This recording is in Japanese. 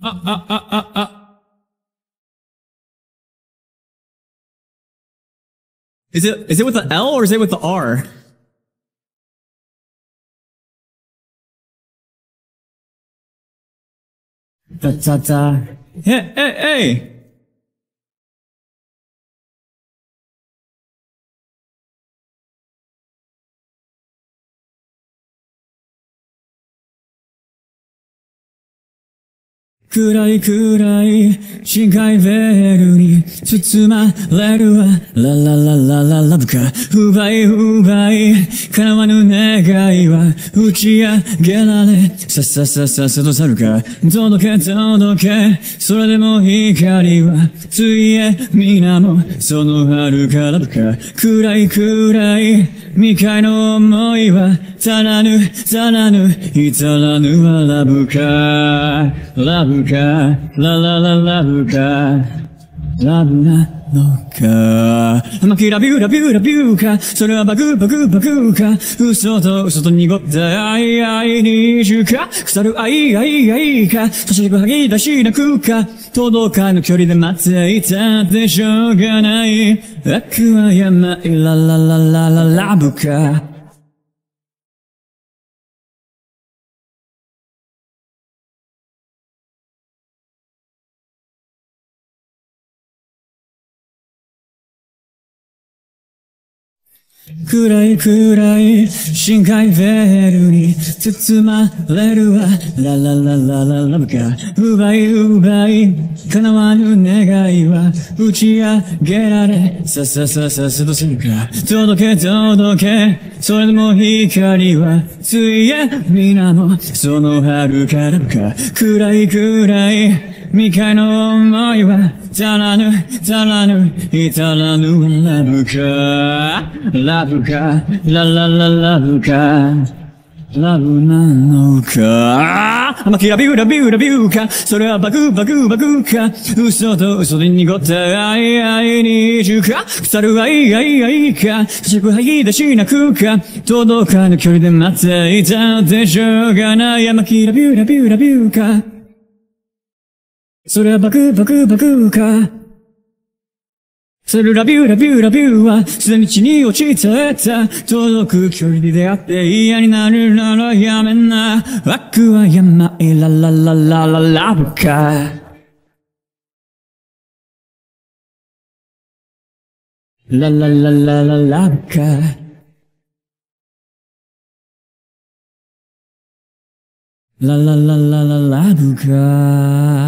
Is it with the L or is it with the R? Da da da. Hey, hey, hey! 暗い暗い深海ベルに包まれるわララララララブか奪い奪い叶わぬ願いは打ち上げられさささささと去るか届け届けそれでも光はついえ皆もその春からぶか暗い暗い未開の想いは足らぬ足らぬ至らぬはラブかラブかララララブかラブなのか甘きラビューラビューラビューかそれはバグバグバグか嘘と嘘と濁った愛愛に中か腐る愛愛愛か差しく吐き出しなくか届かぬ距離で待っていたってしょうがない悪はやまいララララララブか暗い暗い深海ベルに包まれるわララララララブか奪い奪い叶わぬ願いは打ち上げられさささささとするか届け届けそれでも光はついえ皆もその春からか暗い暗い未開の想いは足らぬ足らぬ至らぬラブかラブかララララブかラブなのか甘きラビューラビューラビューかそれはバグバグバグか嘘と嘘で濁った愛愛に中か腐る愛愛愛か差しく吐き出しなくか届かぬ距離で待っていたってしょうがない甘きラビューラビューラビューかそれはバクバクバクかそれラビューラビューラビューはすでに地に落ちてた届く距離で出会って嫌になるならやめな悪はやまいララララララブかララララララブかララララララブか